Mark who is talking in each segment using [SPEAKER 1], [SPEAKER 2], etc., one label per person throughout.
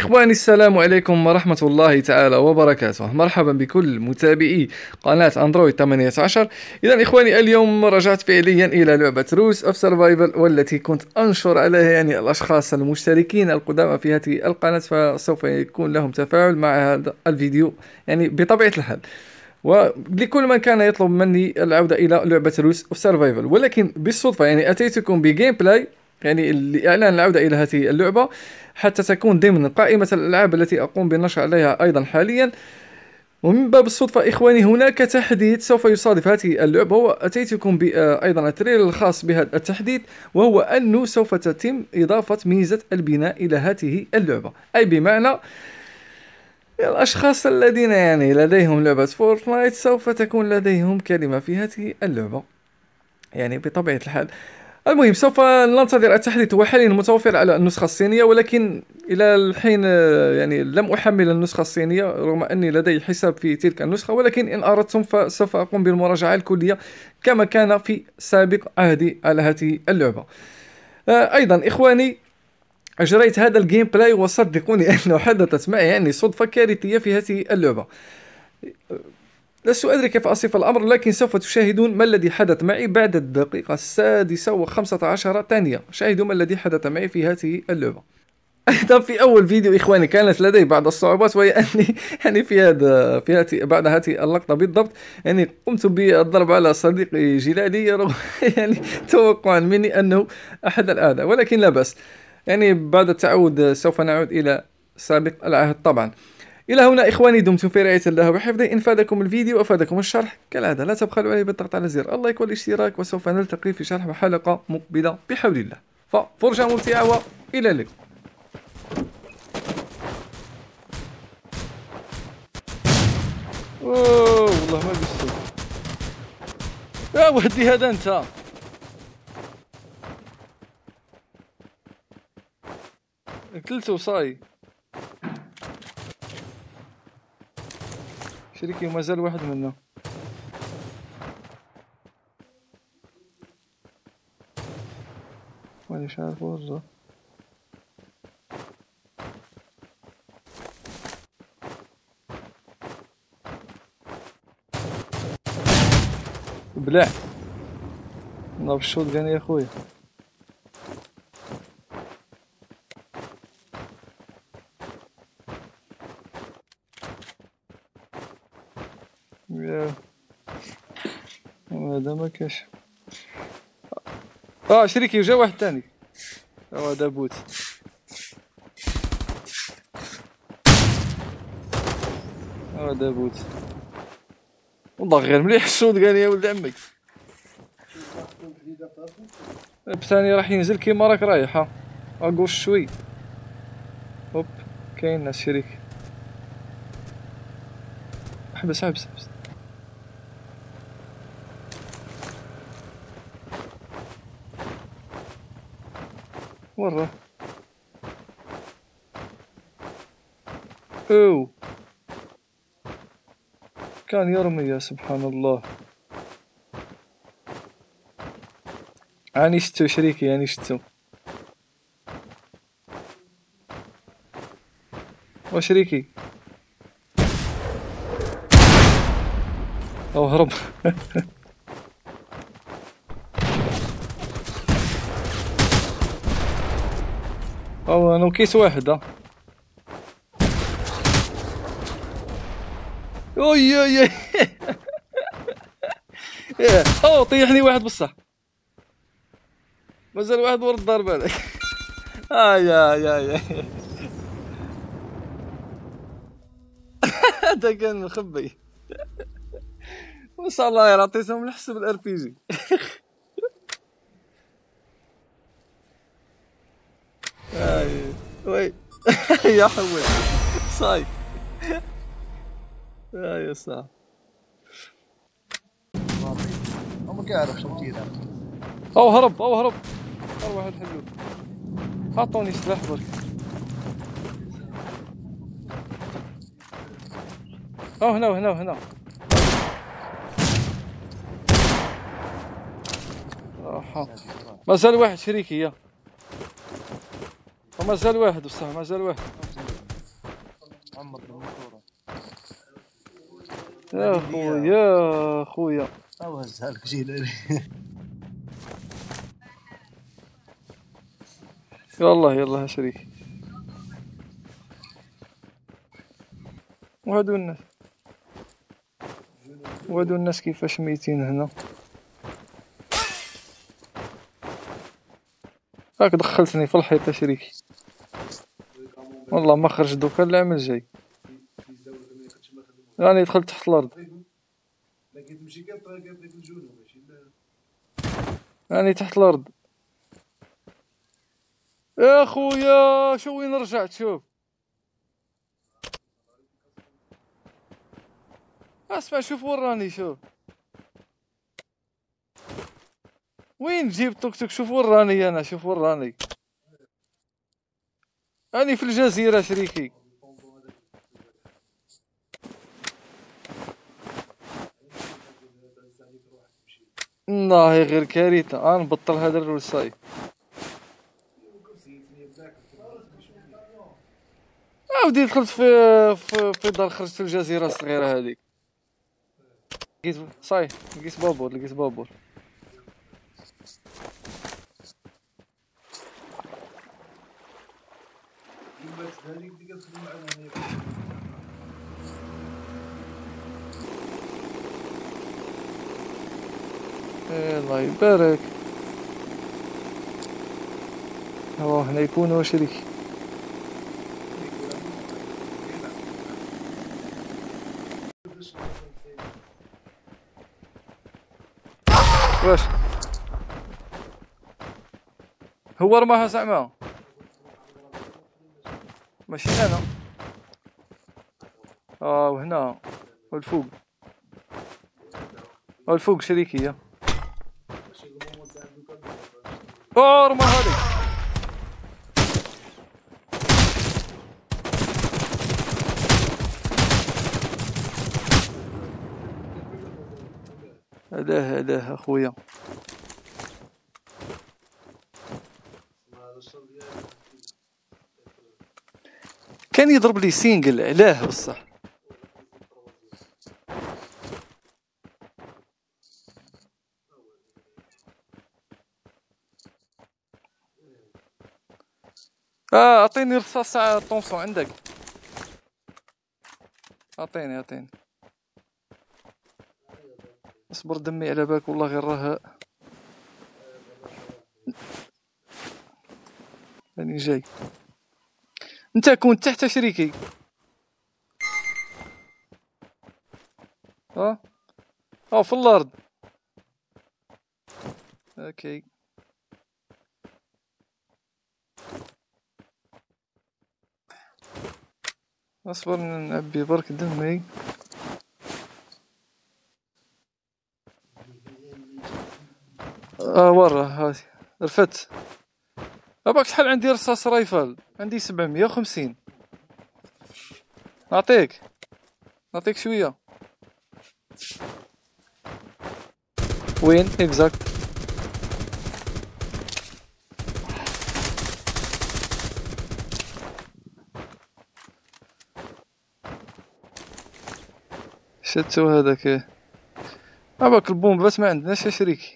[SPEAKER 1] إخواني السلام عليكم ورحمة الله تعالى وبركاته. مرحبا بكل متابعي قناة أندرويد 18. إذا إخواني اليوم رجعت فعليا إلى لعبة روس أوف سرفايفل، والتي كنت أنشر عليها يعني الأشخاص المشتركين القدامى في هذه القناة، فسوف يكون لهم تفاعل مع هذا الفيديو يعني بطبيعة الحال. ولكل من كان يطلب مني العودة إلى لعبة روس أوف سرفايفل، ولكن بالصدفة يعني أتيتكم بجيم بلاي يعني لإعلان العودة إلى هذه اللعبة حتى تكون ضمن قائمة الألعاب التي أقوم بالنشر عليها أيضا حاليا. ومن باب الصدفة إخواني هناك تحديث سوف يصادف هذه اللعبة، وأتيتكم أيضا التريلر الخاص بهذا التحديث، وهو أنه سوف تتم إضافة ميزة البناء إلى هذه اللعبة. أي بمعنى الأشخاص الذين يعني لديهم لعبة فورتنايت سوف تكون لديهم كلمة في هذه اللعبة يعني بطبيعة الحال. المهم سوف ننتظر التحديث. هو حاليا متوفر على النسخة الصينية، ولكن إلى الحين يعني لم أحمل النسخة الصينية رغم أني لدي حساب في تلك النسخة، ولكن إن أردتم فسوف أقوم بالمراجعة الكلية كما كان في سابق عهدي على هذه اللعبة. أيضا إخواني أجريت هذا الجيم بلاي، وصدقوني أنه حدثت معي يعني صدفة كارثية في هذه اللعبة. لست أدري كيف أصف الأمر، لكن سوف تشاهدون ما الذي حدث معي بعد الدقيقة 16:15 ثانية. شاهدوا ما الذي حدث معي في هذه اللعبة. أيضا في أول فيديو إخواني كانت لدي بعض الصعوبات، وهي أني يعني بعد هذه اللقطة بالضبط يعني قمت بالضرب على صديقي جلالي رغم يعني توقعا مني أنه أحد الأعداء، ولكن لا بأس يعني بعد التعود سوف نعود إلى سابق العهد طبعا. إلى هنا إخواني دمتم في رعاية الله وحفظه. إن فادكم الفيديو وأفادكم الشرح كالعادة لا تبخلوا علي بالضغط على زر اللايك والاشتراك، وسوف نلتقي في شرح حلقة مقبلة بحول الله. ففرجة ممتعة وإلى اللقاء. أوه والله ما قصدت يا ودي هذا أنت. قتلته صاي شريكي وما زال واحد منه. مانيش عارف ورجع. بلع نضرب الشوط كان يا خويا. يا هذا ما كاش. شريكي وجا واحد تاني. هذا بوت. هذا بوت والله غير مليح الشوط قال يا ولد عمك. بثاني راح ينزل كيما راك رايح. اقول شوي هوب كاين ناس شريك. احبس ورا. اوه كان يرمي يا سبحان الله. اني شتو شريكي اني شتو. وشريكي او هرب. او انا كيس واحد. اوي او طيحني واحد بصح. مازال واحد ورا الضرب هذاك. يا هذا كان مخبي. ما شاء الله عطيتهم نحسب الار بي جي. وي يا حول صاي. يا صاح
[SPEAKER 2] ما كيعرف شنو تيدير.
[SPEAKER 1] او هرب واحد حلو. عطوني سلاح برك. هنا مازال واحد شريكي. مازال واحد بصح مازال واحد.
[SPEAKER 2] محمد المنصورة.
[SPEAKER 1] يا خويا خويا
[SPEAKER 2] او هزها لك جيلاني.
[SPEAKER 1] يلا يلا شريك. وهادو الناس كيفاش ميتين هنا. راك دخلتني في الحيط شريكي، والله ما خرج دوكا العام الجاي. راني دخلت تحت الارض، راني تحت الارض يا خويا. شو وين رجعت؟ شوف اسمع، شوف وين راني، شوف وين جيب توك توك. شوف وين راني انا، شوف وين راني. راني في الجزيرة شريكي. والله غير كارثة. نبطل هذا الرساي. ودي دخلت في دار، خرجت في الجزيرة الصغيرة هذيك. لقيت صاي، لقيت بابور. الله يبارك. هو هنا يكونوا شريك. واش هو رماها زعما؟ ماشي انا. وهنا والفوق، والفوق شريكية. رمى هذيك. هداه اخويا. كان يضرب لي سينجل، علاه بصح. اعطيني رصاص طونسون عندك. اعطيني. اصبر دمي على بالك، والله غير راه راني جاي. انت كنت تحت شريكي. في الارض. اوكي. اصبر نعبي برك دمي. ورا هذه رفدت. باك شحال عندي رصاص رايفل؟ عندي 750. نعطيك شويه. وين اكزاكت؟ شتو هذاك. باك البومبات ما عندناش يا شريكي.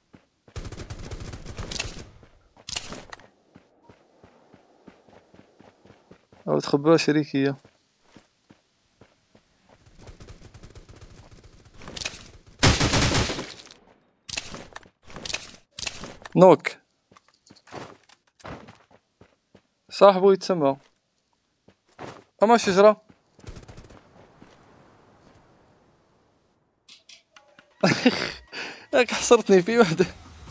[SPEAKER 1] او تخبى شريكية. نوك صاحبو يتسمى. اما شجرة. ياك حصرتني في وحدة.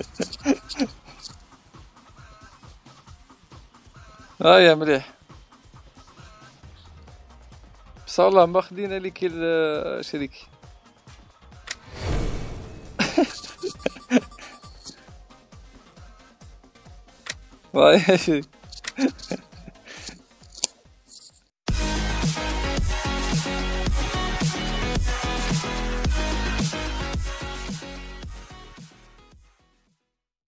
[SPEAKER 1] يا مليح. بس والله ما خدينا ليك الشريكي. يا شريك.